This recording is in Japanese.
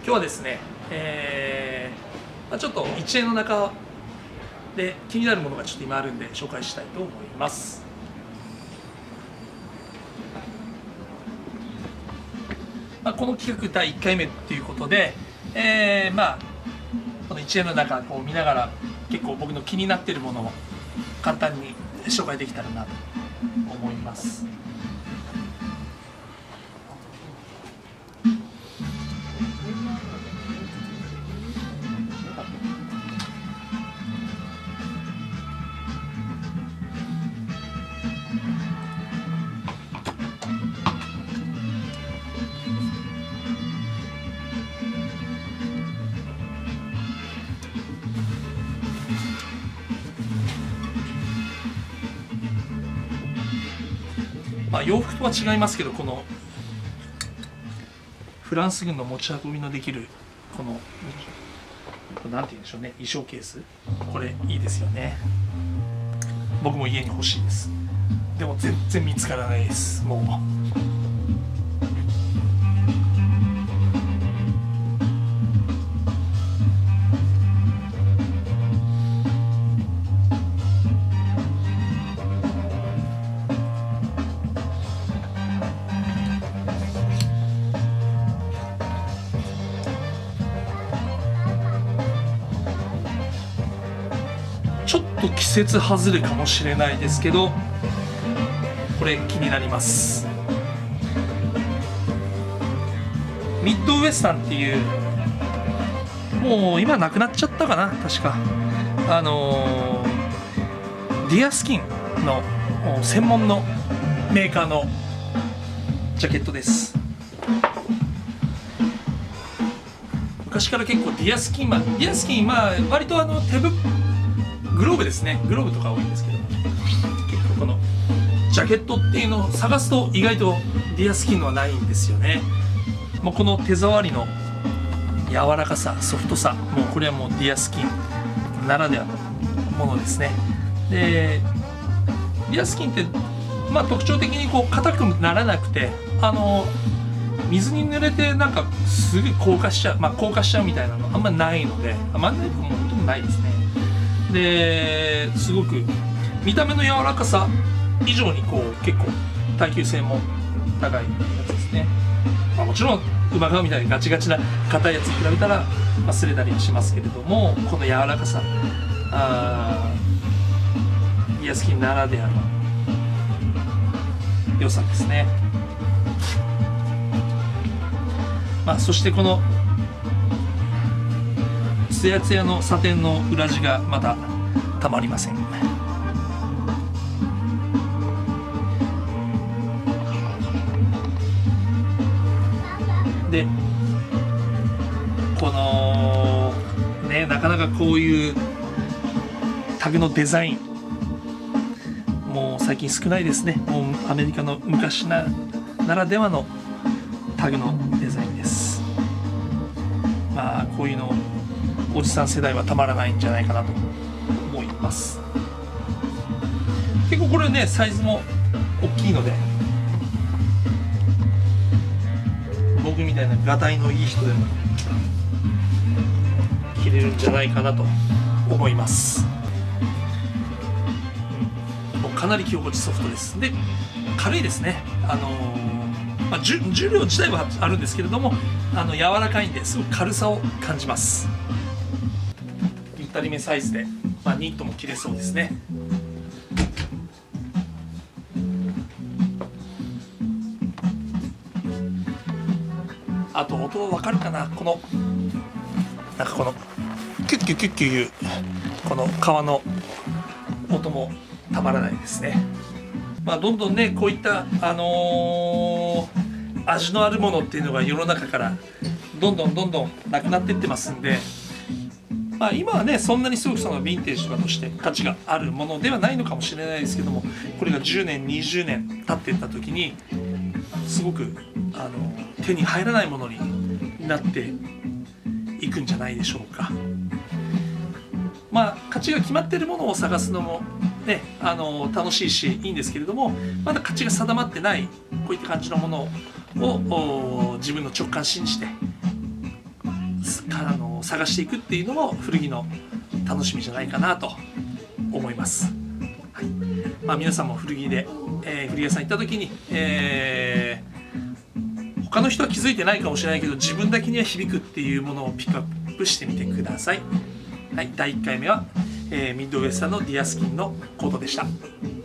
日はですね、ちょっと1円の中で気になるものがちょっと今あるんで紹介したいと思います。この企画第1回目ということで、この1円の中を見ながら結構僕の気になっているものを簡単に紹介できたらなと思います。洋服とは違いますけど、このフランス軍の持ち運びのできるこのなんて言うんでしょうね、衣装ケース、これいいですよね。僕も家に欲しいです。でも全然見つからないです。もうちょっと季節外れかもしれないですけど、これ気になります。ミッドウエスタンっていう、もう今なくなっちゃったかな、確かディアスキンの専門のメーカーのジャケットです。昔から結構ディアスキン、割と手ぶグローブですね、グローブとか多いんですけど、結構このジャケットっていうのを探すと意外とディアスキンのはないんですよね。もうこの手触りの柔らかさ、ソフトさ、もうこれはもうディアスキンならではのものですね。でディアスキンって特徴的にこう硬くならなくて、水に濡れてなんかすぐ硬化しちゃう、硬化しちゃうみたいなのあんまないので、もうほとんどないですね。ですごく見た目の柔らかさ以上にこう結構耐久性も高いやつですね。もちろん馬革みたいにガチガチな硬いやつに比べたら擦れたりしますけれども、この柔らかさ、ディアスキンならではの良さですね。そしてこのツヤツヤのサテンの裏地がまたたまりません。でこのね、なかなかこういうタグのデザインもう最近少ないですね。もうアメリカの昔ならではのタグのデザインです。こういうのおじさん世代はたまらないんじゃないかなと思います。結構これね、サイズも大きいので、僕みたいながたいのいい人でも着れるんじゃないかなと思います。もうかなり着心地ソフトです。で軽いですね。重量自体はあるんですけれども、柔らかいんですごく軽さを感じます。ゆったりめサイズで、ニットも着れそうですね。あと音分かるかな、このなんかこのキュッキュキュッキュいうこの革の音もたまらないですね。どんどんね、こういった味のあるものっていうのが世の中からどんどんなくなっていってますんで、今はねそんなにすごくそのヴィンテージとかとして価値があるものではないのかもしれないですけども、これが10年20年経っていった時にすごく手に入らないものになっていくんじゃないでしょうか。価値が決まっているものを探すのもね、楽しいしいいんですけれども、まだ価値が定まってないこういった感じのものを自分の直感信じて探していくっていうのも古着の楽しみじゃないかなと思います。はい、皆さんも古着で、古着屋さん行った時に、他の人は気づいてないかもしれないけど自分だけには響くっていうものをピックアップしてみてください。はい、第1回目は、ミッドウエスタンのディアスキンのコートでした。